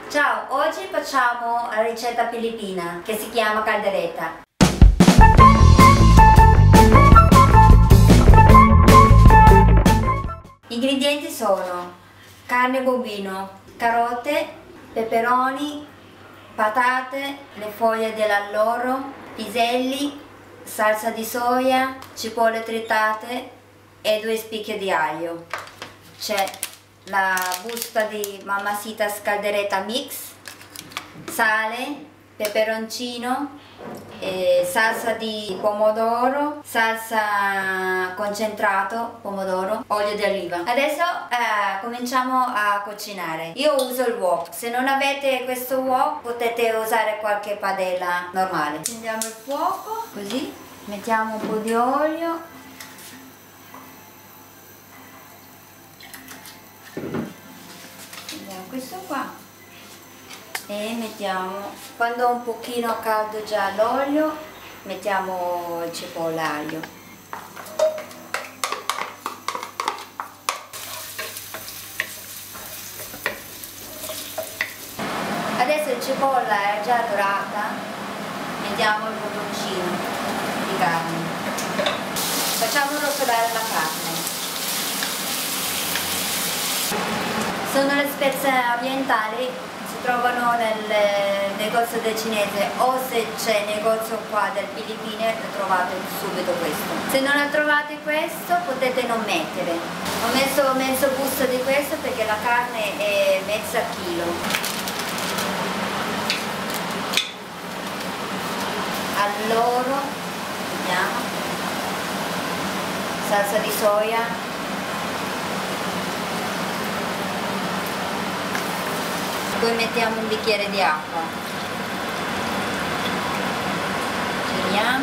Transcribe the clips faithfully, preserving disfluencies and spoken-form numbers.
Ciao, oggi facciamo la ricetta filippina che si chiama caldereta. Gli ingredienti sono carne bovino, carote, peperoni, patate, le foglie dell'alloro, piselli, salsa di soia, cipolle tritate e due spicchi di aglio. C'è la busta di Mamacitas caldereta mix, sale, peperoncino, eh, salsa di pomodoro, salsa concentrato pomodoro, olio di oliva. Adesso eh, cominciamo a cucinare. Io uso il wok, se non avete questo wok potete usare qualche padella normale. Accendiamo il fuoco, così mettiamo un po' di olio, accendiamo questo qua e mettiamo, quando è un pochino caldo già l'olio, mettiamo il cipolla aglio. Adesso il cipolla è già dorata, mettiamo il bottoncino di carne. Facciamo rosolare la carne. Sono le spezie ambientali, si trovano nel negozio del cinese, o se c'è negozio qua del Filippine trovate subito questo. Se non trovate questo potete non mettere. Ho messo mezzo busto di questo perché la carne è mezza chilo. Allora vediamo, salsa di soia, poi mettiamo un bicchiere di acqua, giriamo,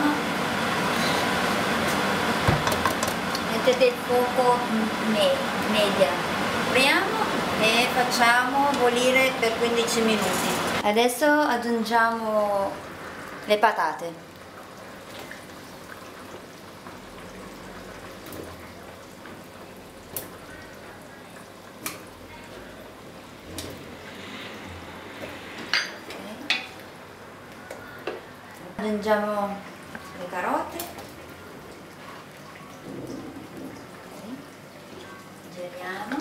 mettete il fuoco me media, apriamo e facciamo bollire per quindici minuti. Adesso aggiungiamo le patate. Aggiungiamo le carote, giriamo,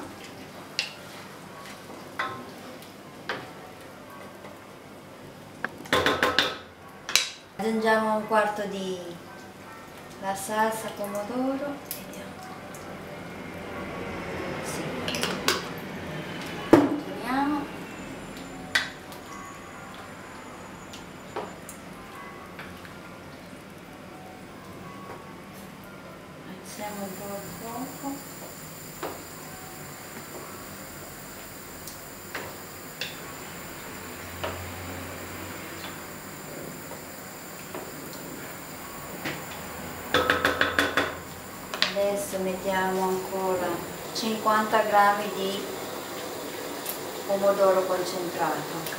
aggiungiamo un quarto di la salsa pomodoro, sì. Giriamo. Alziamo un po' il fuoco. Adesso mettiamo ancora cinquanta grammi di pomodoro concentrato.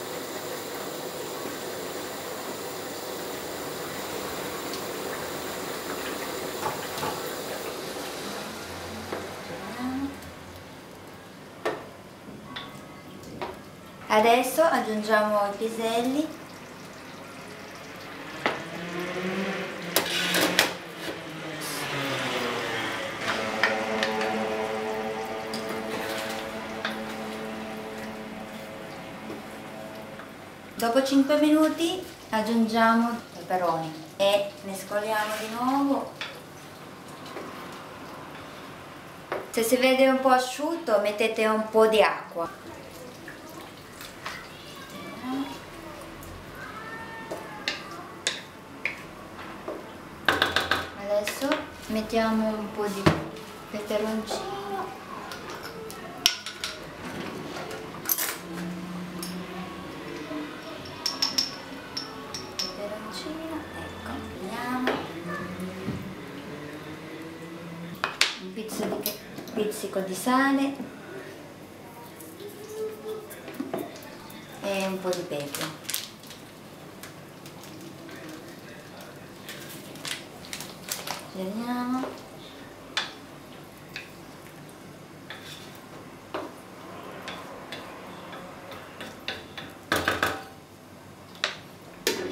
Adesso aggiungiamo i piselli, dopo cinque minuti aggiungiamo i peperoni e mescoliamo di nuovo. Se si vede un po' asciutto mettete un po' di acqua. Adesso mettiamo un po' di peperoncino, peperoncino, ecco, vediamo, un pizzico di, pizzico di sale e un po' di pepe. Giriamo.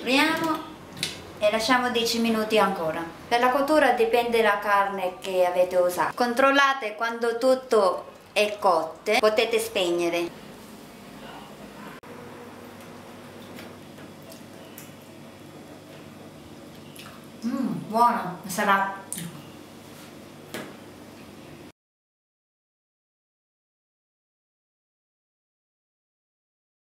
Riempiamo e lasciamo dieci minuti ancora. Per la cottura dipende dalla carne che avete usato. Controllate quando tutto è cotto, potete spegnere. Mmm, buono, sarà